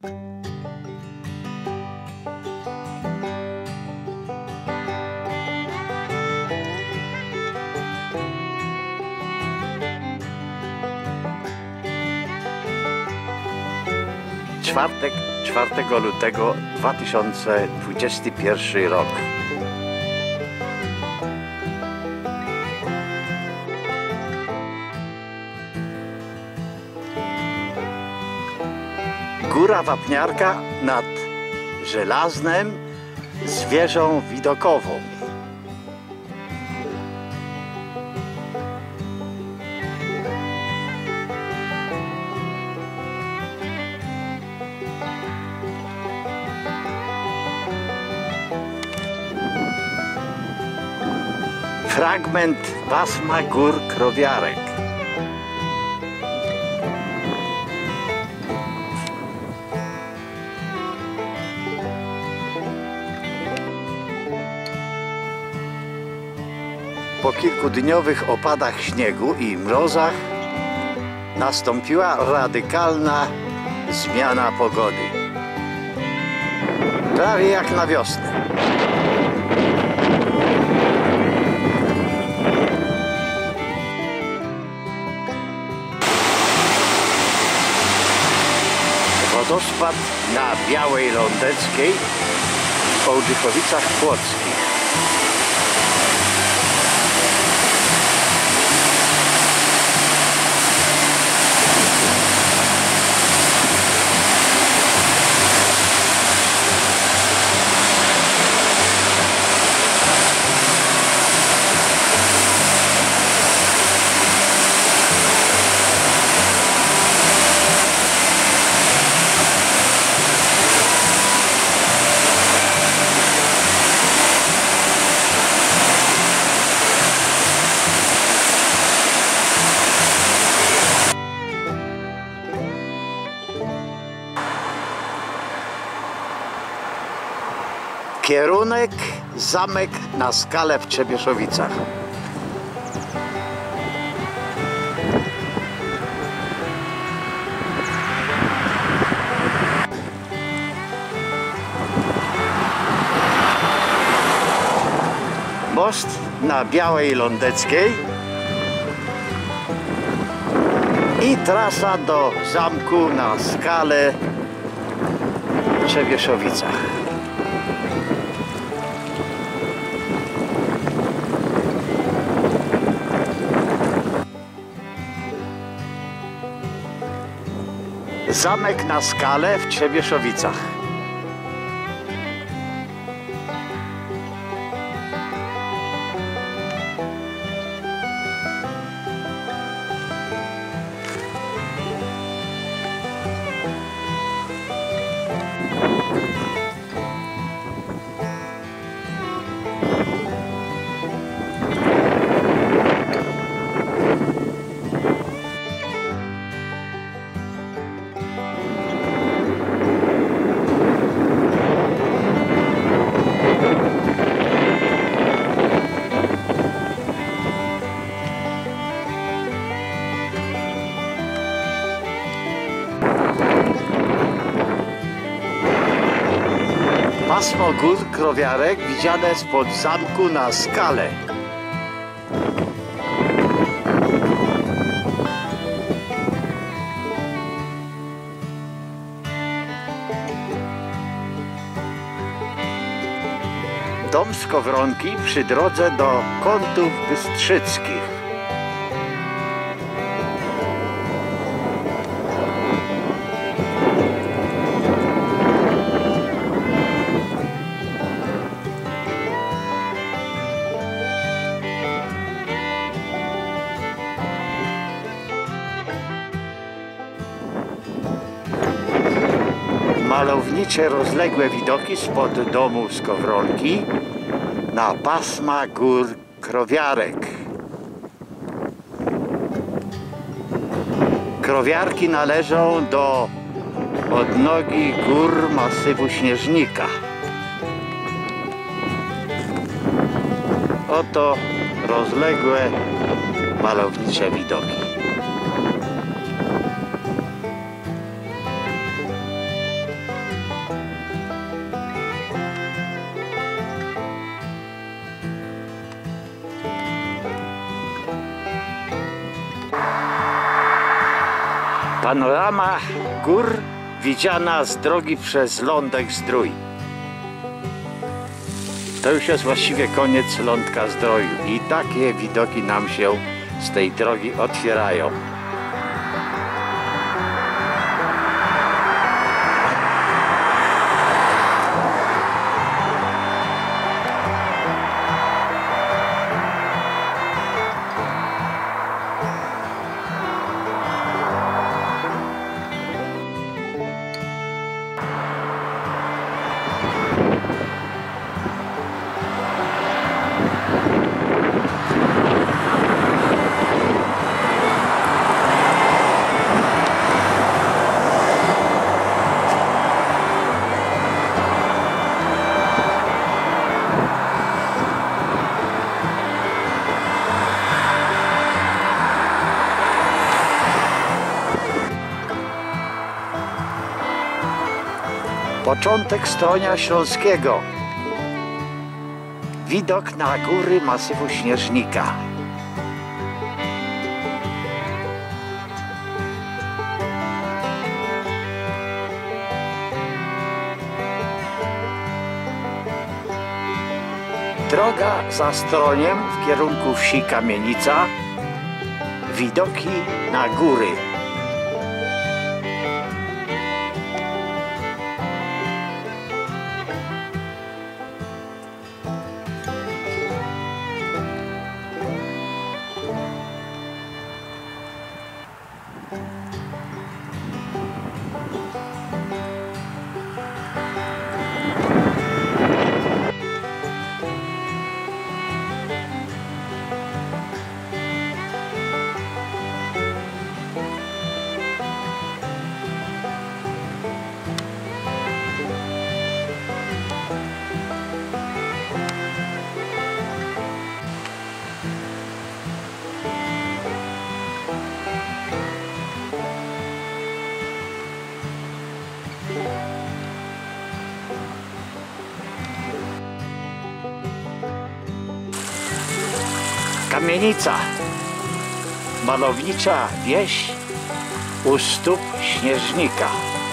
Czwartek, 4 lutego 2021 rok. Góra Wapniarka nad Żelaznem z wieżą widokową. Fragment pasma gór Krowiarek. Po kilkudniowych opadach śniegu i mrozach nastąpiła radykalna zmiana pogody. Prawie jak na wiosnę. Wodospad na Białej Lądeckiej w Ołdzychowicach Płockich. Kierunek Zamek na Skale w Trzebieszowicach. Most na Białej Lądeckiej i trasa do zamku na Skale w Trzebieszowicach. Zamek na Skale w Trzebieszowicach. Pasmo gór Krowiarek widziane spod zamku na Skale. Dom Skowronki przy drodze do Kątów Bystrzyckich. Malownicze rozległe widoki spod domu Skowronki na pasma gór Krowiarek. Krowiarki należą do odnogi gór masywu Śnieżnika. Oto rozległe malownicze widoki. Panorama gór widziana z drogi przez Lądek Zdrój. To już jest właściwie koniec Lądka Zdroju i takie widoki nam się z tej drogi otwierają. Początek Stronia Śląskiego. Widok na góry masywu Śnieżnika. Droga za Stroniem w kierunku wsi Kamienica. Widoki na góry. Kamienica, malownicza wieś u stóp Śnieżnika.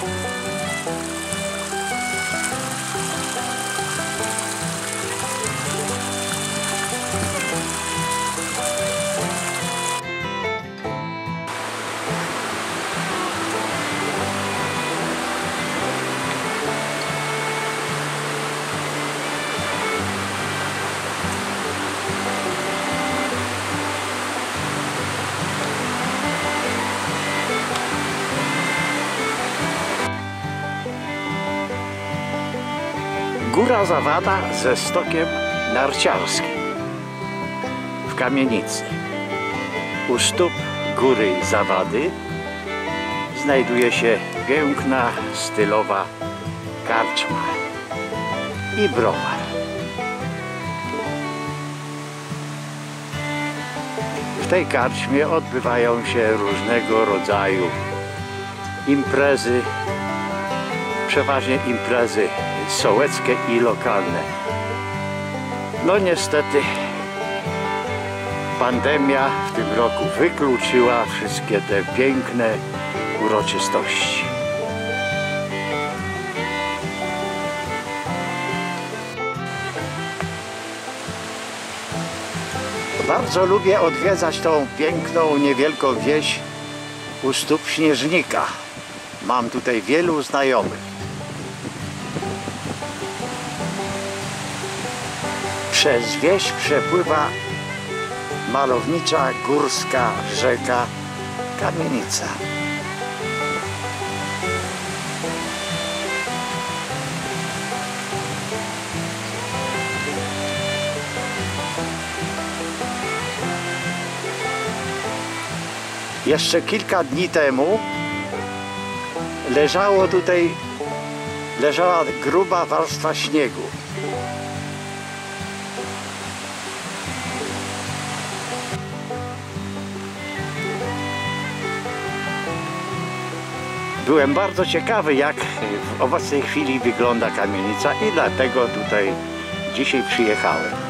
Góra Zawada ze stokiem narciarskim w Kamienicy. U stóp góry Zawady znajduje się piękna, stylowa karczma i browar. W tej karczmie odbywają się różnego rodzaju imprezy, przeważnie imprezy sołeckie i lokalne. No niestety pandemia w tym roku wykluczyła wszystkie te piękne uroczystości. Bardzo lubię odwiedzać tą piękną, niewielką wieś u stóp Śnieżnika. Mam tutaj wielu znajomych. Przez wieś przepływa malownicza górska rzeka Kamienica. Jeszcze kilka dni temu leżała gruba warstwa śniegu. Byłem bardzo ciekawy, jak w obecnej chwili wygląda Kamienica i dlatego tutaj dzisiaj przyjechałem.